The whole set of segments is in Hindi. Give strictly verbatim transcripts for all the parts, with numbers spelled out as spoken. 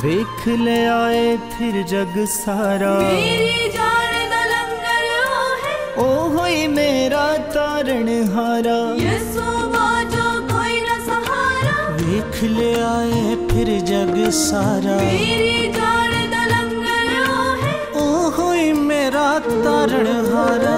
वेख ले आए फिर जग सारा, मेरी जान दा लंगर है, ओ होई मेरा तारण हारा। यसु बाजो कोई न सहारा, वेख ले आए फिर जग सारा, मेरी जान दा लंगर है, ओ होई मेरा तारण हारा।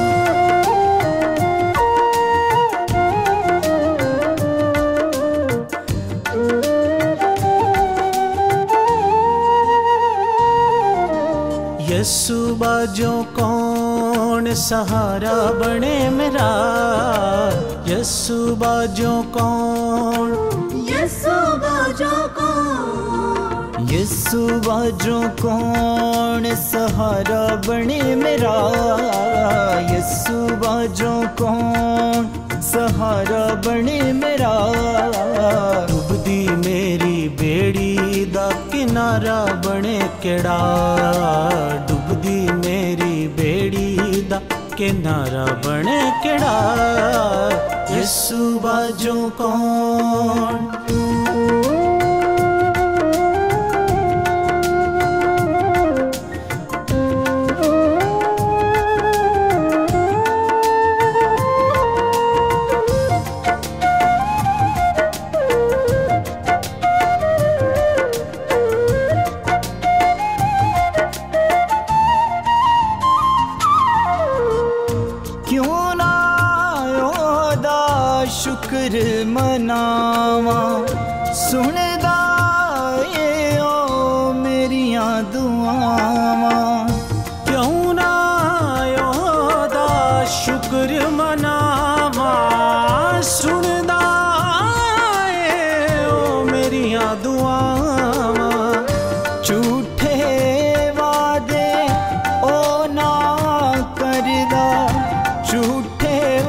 यसु बाजो कौन सहारा बने मेरा, यसु बाजो कौन, यसु बाजो कौन, यसु बाजो कौन सहारा बने मेरा, यसु बाजो कौन सहारा बने मेरा। डुबदी मेरी बेड़ी दा किनारा बने केड़ा, डुबदी मेरी बेड़ी दा किनारा बने केड़ा, यसु बाजो कौन। शुक्र मनावा सुनदा ए ओ मेरियां दुआवा, क्यों ना ओदा शुक्र मनावा सुनदा ए ओ मेरियां दुआवा। झूठे वादे ओ ना करदा, झूठे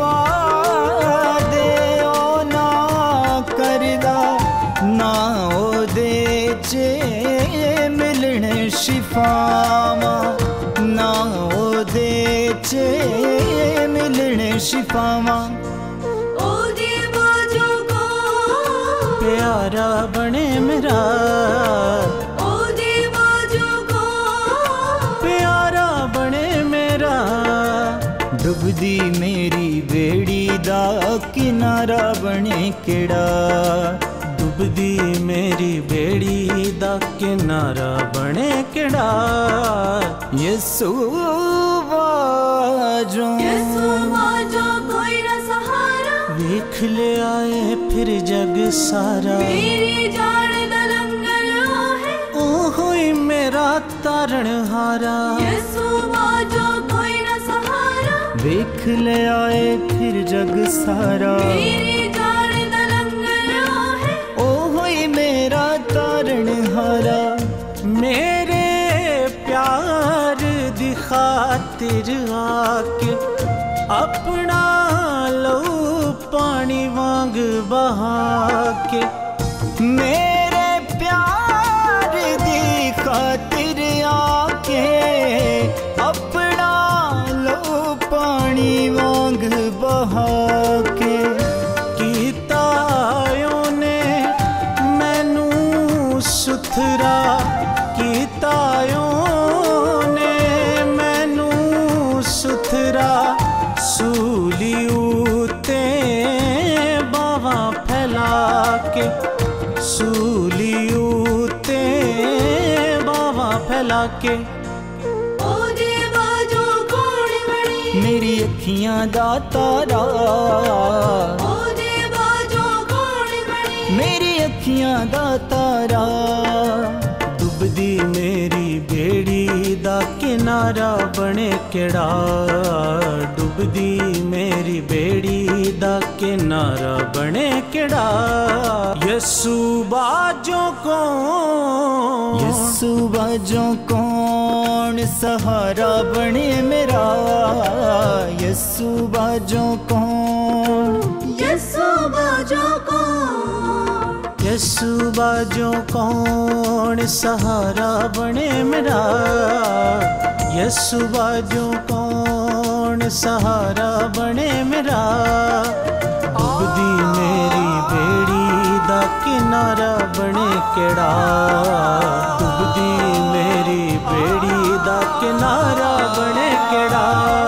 ना ओदे चे मिलने शिफावा, ना ओदे चे मिलने शिफावा। ओदे बाजो कौन प्यारा बने मेरा, ओदे बाजो कौन प्यारा बने मेरा। डुबदी मेरी बेड़ी दा किनारा बने केड़ा, डुबदी मेरी बेड़ी दा किनारा बने केड़ा, यसु बाजो, यसु बाजो कोई न सहारा, वेख ले आए फिर जग सारा, मेरी जान दा लंगर है, ओ होई मेरा तारण हारा। यसु बाजो कोई न सहारा, वेख ले आए फिर जग सारा, मेरी जान दा लंगर है, ओ होई मेरा तारण हारा। मेरे प्यार दी खातिर आके अपना लहू पानी वांग बहा के, मेरे प्यार दी खातिर आके अपना लहू पानी वांग बहा के। कीतायों ने मैनू सुथरा, कीतायों ने मैनू सुथरा, सूली उते बावां फैला के, सूली उते बावां फैला के। ओदे बाजो कौन बनी मेरी अखियां दा तारा, ओदे बाजो कौन बनी मेरी अखियां दा तारा। डुबदी मेरी बेड़ी दा किनारा बने केड़ा, डुबदी मेरी बेड़ी दा किनारा बने केड़ा, यसु बाजो कौन, यसु बाजो कौन सहारा बने मेरा, यसु बाजो कौन, यसु बाजो कौन, यसु बाजो कौन सहारा बने मेरा, यसु बाजो कौन सहारा बने मेरा। डुबदी मेरी बेड़ी दा किनारा बने केड़ा, दा किनारा बने केड़ा।